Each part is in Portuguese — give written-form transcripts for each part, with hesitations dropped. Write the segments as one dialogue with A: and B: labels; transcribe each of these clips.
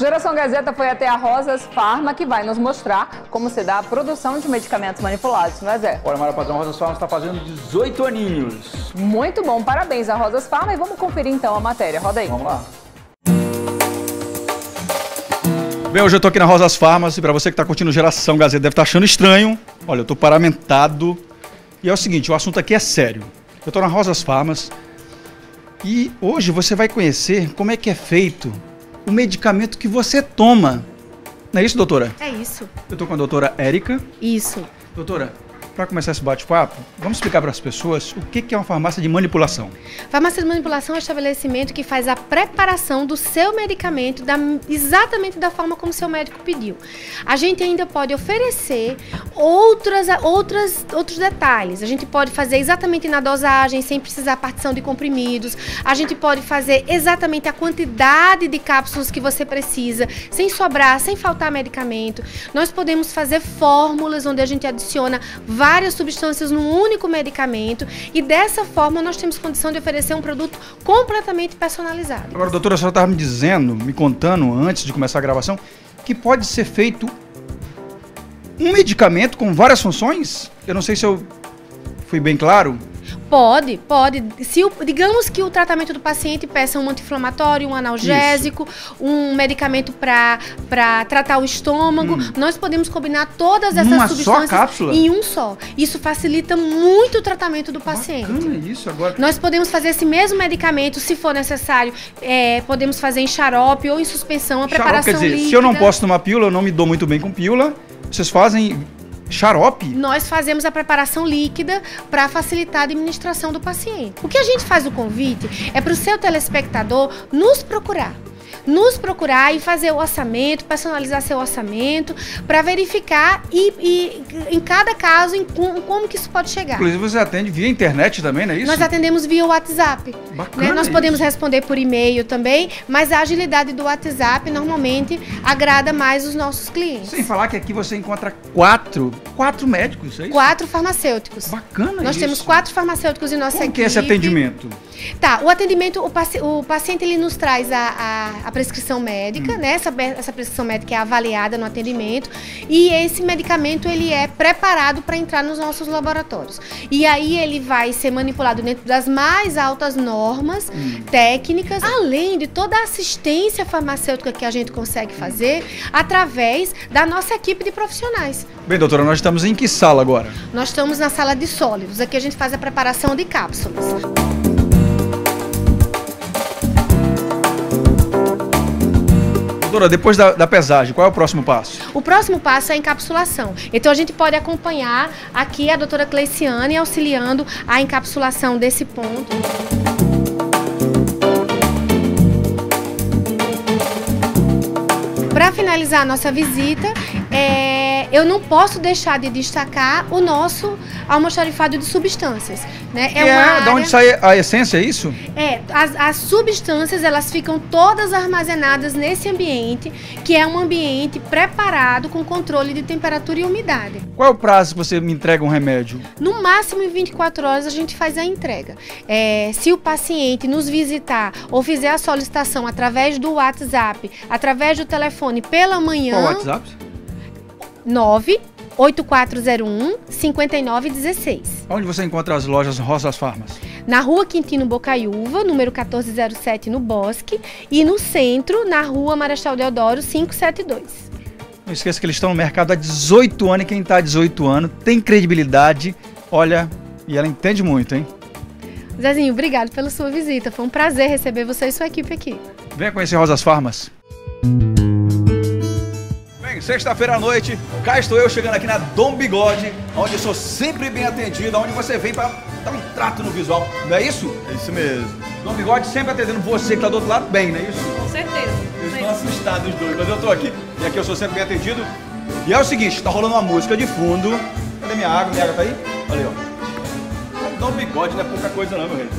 A: Geração Gazeta foi até a Rosas Pharma, que vai nos mostrar como se dá a produção de medicamentos manipulados, não é, Zé?
B: Olha, Mara Padrão, a Rosas Pharma está fazendo 18 aninhos.
A: Muito bom, parabéns a Rosas Pharma e vamos conferir então a matéria. Roda aí.
B: Vamos lá. Bem, hoje eu tô aqui na Rosas Pharma e para você que está curtindo Geração Gazeta deve estar achando estranho. Olha, eu tô paramentado. E é o seguinte, o assunto aqui é sério. Eu tô na Rosas Pharma e hoje você vai conhecer como é que é feito o medicamento que você toma. Não é isso, doutora?
C: É isso.
B: Eu tô com a doutora Érica.
C: Isso.
B: Doutora, para começar esse bate-papo, vamos explicar para as pessoas o que é uma farmácia de manipulação.
C: Farmácia de manipulação é um estabelecimento que faz a preparação do seu medicamento exatamente da forma como seu médico pediu. A gente ainda pode oferecer outros detalhes. A gente pode fazer exatamente na dosagem, sem precisar partição de comprimidos. A gente pode fazer exatamente a quantidade de cápsulas que você precisa, sem sobrar, sem faltar medicamento. Nós podemos fazer fórmulas onde a gente adiciona várias substâncias num único medicamento e dessa forma nós temos condição de oferecer um produto completamente personalizado.
B: Agora, doutora, a senhora estava me contando antes de começar a gravação, que pode ser feito um medicamento com várias funções? Eu não sei se eu fui bem claro.
C: Pode. Digamos que o tratamento do paciente peça um anti-inflamatório, um analgésico, um medicamento para tratar o estômago. Nós podemos combinar todas essas substâncias
B: só cápsula?
C: Em um só. Isso facilita muito o tratamento do paciente.
B: Bacana isso agora.
C: Nós podemos fazer esse mesmo medicamento, se for necessário, podemos fazer em xarope ou em suspensão, a preparação
B: quer dizer,
C: líquida.
B: Se eu não posso tomar pílula, eu não me dou muito bem com pílula, vocês fazem xarope?
C: Nós fazemos a preparação líquida para facilitar a administração do paciente. O que a gente faz o convite é para o seu telespectador nos procurar e fazer o orçamento, personalizar seu orçamento, para verificar e em cada caso, como que isso pode chegar.
B: Inclusive você atende via internet também, não é isso?
C: Nós atendemos via WhatsApp.
B: Bacana,
C: né? Nós podemos responder por e-mail também, mas a agilidade do WhatsApp normalmente agrada mais os nossos clientes.
B: Sem falar que aqui você encontra quatro médicos, é isso?
C: 4 farmacêuticos.
B: Bacana
C: Nós
B: isso.
C: temos 4 farmacêuticos em nossa equipe.
B: Como que é esse atendimento?
C: Tá, o atendimento, o paciente ele nos traz a prescrição médica, né? Essa prescrição médica é avaliada no atendimento e esse medicamento ele é preparado para entrar nos nossos laboratórios. E aí ele vai ser manipulado dentro das mais altas normas técnicas, além de toda a assistência farmacêutica que a gente consegue fazer através da nossa equipe de profissionais.
B: Bem, doutora, nós estamos em que sala agora?
C: Nós estamos na sala de sólidos. Aqui a gente faz a preparação de cápsulas.
B: Doutora, depois da pesagem, qual é o próximo passo?
C: O próximo passo é a encapsulação. Então a gente pode acompanhar aqui a doutora Cleiciane auxiliando a encapsulação desse ponto. Para finalizar a nossa visita, eu não posso deixar de destacar o nosso almoxarifado de substâncias. Né?
B: Da onde sai a essência, é isso?
C: As substâncias elas ficam todas armazenadas nesse ambiente, que é um ambiente preparado com controle de temperatura e umidade.
B: Qual é o prazo que você me entrega um remédio?
C: No máximo em 24 horas a gente faz a entrega. Se o paciente nos visitar ou fizer a solicitação através do WhatsApp, através do telefone pela manhã...
B: Qual o WhatsApp?
C: 98401-5916.
B: Onde você encontra as lojas Rosas Pharma?
C: Na Rua Quintino Bocaiúva, número 1407, no Bosque, e no centro, na Rua Marechal Deodoro, 572.
B: Não esqueça que eles estão no mercado há 18 anos e quem está há 18 anos tem credibilidade, olha, e ela entende muito, hein?
C: Zezinho, obrigado pela sua visita, foi um prazer receber você e sua equipe aqui.
B: Venha conhecer Rosas Pharma. Sexta-feira à noite, cá estou eu chegando aqui na Dom Bigode, onde eu sou sempre bem atendido, onde você vem para dar um trato no visual, não é isso?
D: É isso mesmo.
B: Dom Bigode sempre atendendo você que está do outro lado bem, não é isso?
A: Com certeza.
D: Eu estou assustado os dois,
B: Mas eu estou aqui e aqui eu sou sempre bem atendido. E é o seguinte, está rolando uma música de fundo. Cadê minha água? Minha água tá aí? Olha aí, ó. Dom Bigode não é pouca coisa não, meu rei.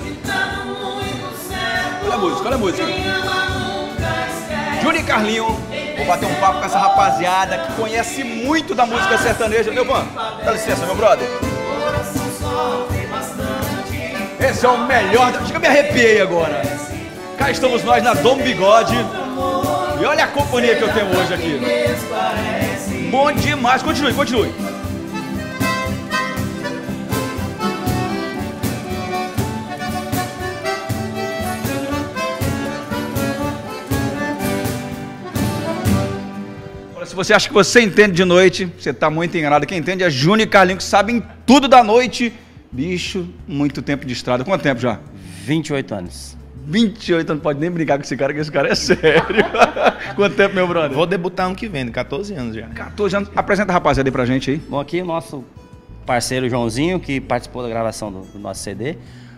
B: Olha a música, olha a música. Júnior e Carlinho, vou bater um papo com essa rapaziada que conhece muito da música sertaneja. Meu mano, dá licença, meu brother. Esse é o melhor. Chega, me arrepiei agora. Cá estamos nós na Dom Bigode. E olha a companhia que eu tenho hoje aqui. Bom demais. Continue, continue. Se você acha que você entende de noite, você está muito enganado. Quem entende é Júnior e Carlinhos, que sabem tudo da noite. Bicho, muito tempo de estrada. Quanto tempo já?
D: 28 anos.
B: 28 anos, pode nem brincar com esse cara, que esse cara é sério. Quanto tempo, meu brother?
E: Vou debutar ano que vem, 14 anos já.
B: 14 anos. Apresenta a rapaziada aí pra gente aí.
D: Bom, aqui o nosso parceiro Joãozinho, que participou da gravação do nosso CD.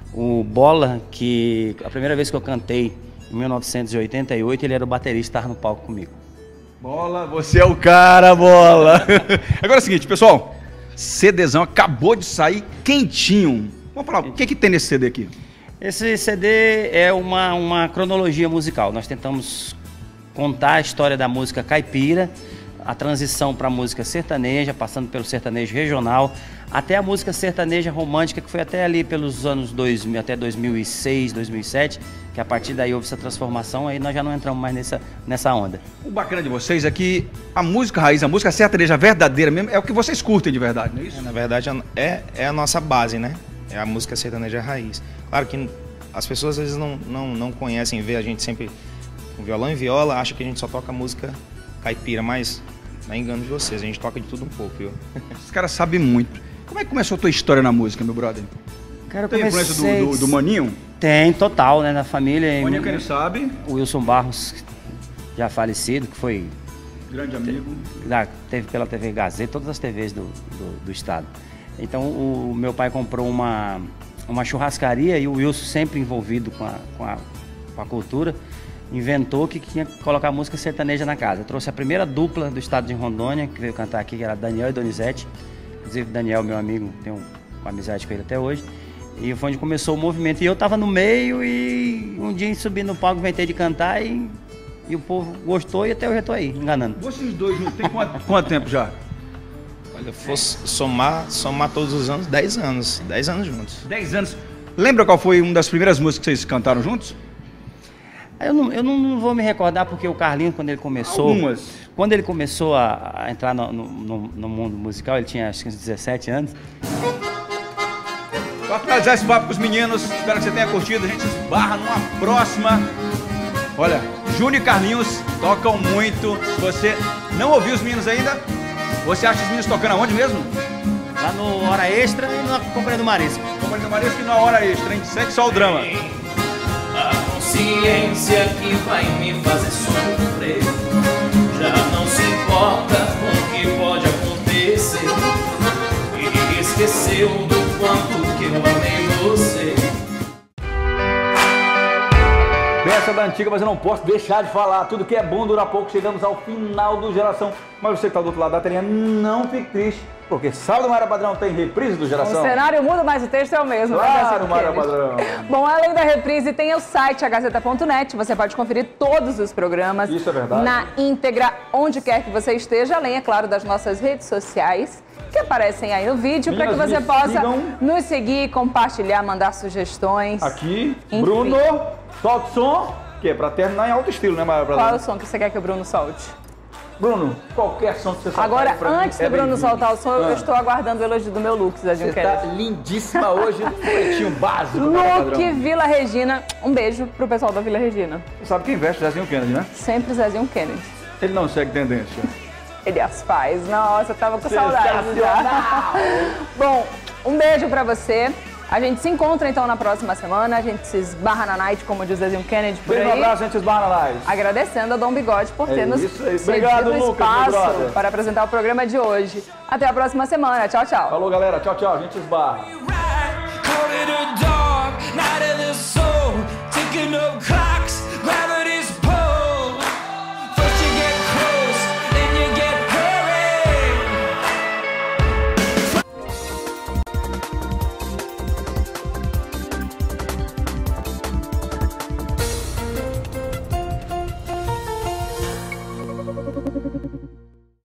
D: O Bola, que a primeira vez que eu cantei, em 1988, ele era o baterista, estava no palco comigo.
B: Bola, você é o cara, Bola. Agora é o seguinte, pessoal. CDzão acabou de sair quentinho. Vamos falar, o que tem nesse CD aqui?
D: Esse CD é uma cronologia musical. Nós tentamos contar a história da música caipira, a transição para a música sertaneja, passando pelo sertanejo regional, até a música sertaneja romântica, que foi até ali pelos anos 2000, até 2006, 2007, que a partir daí houve essa transformação, aí nós já não entramos mais nessa onda.
B: O bacana de vocês é que a música raiz, a música sertaneja verdadeira mesmo, é o que vocês curtem de verdade, não é isso?
E: Na verdade, é a nossa base, né? É a música sertaneja raiz. Claro que as pessoas às vezes não conhecem, vê a gente sempre com violão e viola, acham que a gente só toca música caipira, mas não é engano de vocês, a gente toca de tudo um pouco, viu?
B: Os caras sabem muito. Como é que começou a tua história na música, meu brother?
D: Cara,
B: tem influência do Maninho?
D: Tem, total, né? Na família.
B: Maninho, quem não sabe?
D: O Wilson Barros, já falecido, que foi...
B: grande amigo.
D: Teve pela TV Gazeta, todas as TVs do estado. Então, o meu pai comprou uma churrascaria e o Wilson, sempre envolvido com a cultura, inventou que tinha que colocar música sertaneja na casa. Eu trouxe a primeira dupla do estado de Rondônia, que veio cantar aqui, que era Daniel e Donizete. Inclusive, Daniel, meu amigo, tenho uma amizade com ele até hoje. E foi onde começou o movimento. E eu tava no meio e um dia subi no palco, inventei de cantar e o povo gostou e até hoje eu tô aí, enganando.
B: Vocês dois juntos, tem quanto tempo já?
E: Olha, fosse somar todos os anos, 10 anos. 10 anos juntos.
B: 10 anos. Lembra qual foi uma das primeiras músicas que vocês cantaram juntos?
D: Eu não vou me recordar porque o Carlinhos, quando ele começou...
B: Algumas.
D: Quando ele começou a entrar no mundo musical, ele tinha acho que uns 17 anos.
B: Para finalizar esse papo com os meninos, espero que você tenha curtido. A gente esbarra numa próxima. Olha, Júnior e Carlinhos tocam muito. Se você não ouviu os meninos ainda, você acha os meninos tocando aonde mesmo?
D: Lá no Hora Extra e na Companhia do Marisco.
B: Companhia do Marisco e na Hora Extra, hein? Segue só o drama.
F: A consciência que vai me fazer sofrer já não se importa com o que pode acontecer e esqueceu do quanto que eu amei você.
B: Peça da antiga, mas eu não posso deixar de falar. Tudo que é bom dura pouco. Chegamos ao final do Geração. Mas você que está do outro lado da telinha, não fique triste, porque sábado Mara Padrão tem reprise do Geração.
A: O cenário muda, mas o texto é o mesmo.
B: Claro, Mara Padrão.
A: Bom, além da reprise, tem o site agazeta.net. Você pode conferir todos os programas.
B: Isso é verdade.
A: Na íntegra, onde quer que você esteja, além, é claro, das nossas redes sociais, que aparecem aí no vídeo, para que você possa nos seguir, compartilhar, mandar sugestões.
B: Aqui,
A: enfim.
B: Bruno, solta o som, que é para terminar em alto estilo, né, Mara Padrão?
A: Qual é o som que você quer que o Bruno solte?
B: Bruno, qualquer som que você soltar.
A: Agora, antes do Bruno soltar o som, eu estou aguardando o elogio do meu look, Zezinho Kennedy.
B: Você tá lindíssima hoje, um pretinho básico.
A: Look Vila Regina. Um beijo pro pessoal da Vila Regina.
B: Você sabe quem veste Zezinho Kennedy, né?
A: Sempre Zezinho Kennedy.
B: Ele não segue tendência.
A: Ele as faz. Nossa, eu tava com saudade já. Bom, um beijo pra você. A gente se encontra então na próxima semana. A gente se esbarra na night, como diz Zezinho Kennedy por
B: Beijo,
A: aí.
B: um abraço, a gente esbarra na live.
A: Agradecendo a Dom Bigode por ter nos cedido
B: Obrigado,
A: o
B: Lucas,
A: espaço para apresentar o programa de hoje. Até a próxima semana. Tchau, tchau.
B: Falou, galera. Tchau, tchau. A gente esbarra.